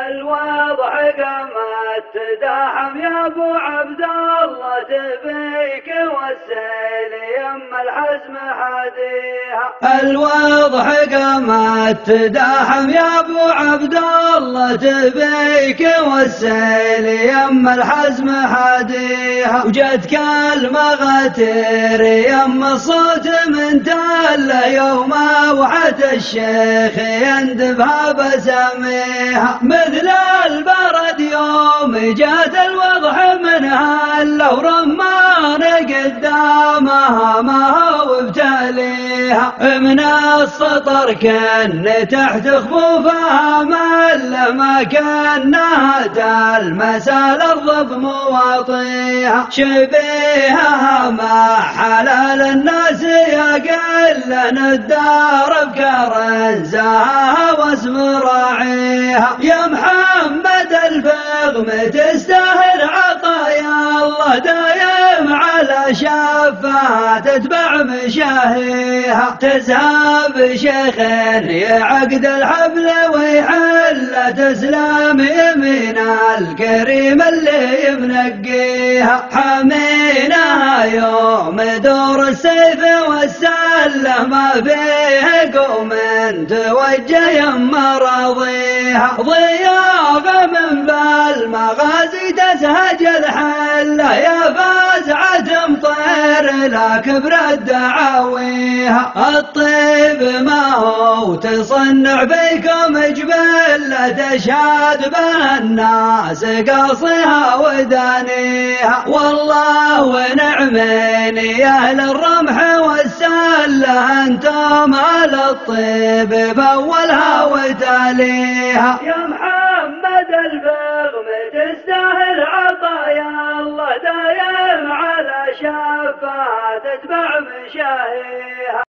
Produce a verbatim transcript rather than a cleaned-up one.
الوضع قامت تداحم يا ابو عبد الله، تبيك والسيل يم الحزم حاديها. الوضع قامت تداحم يا ابو عبد الله، تبيك والسيل يم الحزم حاديها. وجدك المغاتير يم الصوت من تله، يوم وعد الشيخ يندبها بساميها. مثل البرد يوم جات الوضح منها، لو رمان قدامها ما هو بتاليها. من السطر كن تحت خفوفها مل، ما كانها تلمس الارض بمواطيها. شبيهها مع حلال الناس يقل الدار بكرنزها واسم راعيها. يا محمد الفغم تستاهل عطايا الله، دايم على شفاها تتبع مشاهيها. تزهب شيخ يعقد الحبل ويحل، تسلم يمين الكريم اللي يمنقيها. حمينها يوم دور السيف والسله، ما فيه قوم توجه يم راضيها. ضيافه من بالمغازي تسهج الحله، يا فازعة مطير لا كبر الدعاويها. الطيب ما هو تصنع بيكم جبله، تشهد به الناس قاصيها ودانيها. والله ونعمين يا اهل الرمح والسله، انتم اهل الطيب باولها وتاليها. يا محمد الفغم تستاهل عطايا الله، دايم على شفاها تتبع مشاهيها.